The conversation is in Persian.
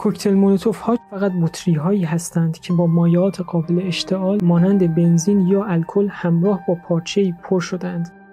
کوکتل مولوتوف ها فقط بطری هایی هستند که با مایعات قابل اشتعال مانند بنزین یا الکل همراه با پارچه‌ای پر شدند.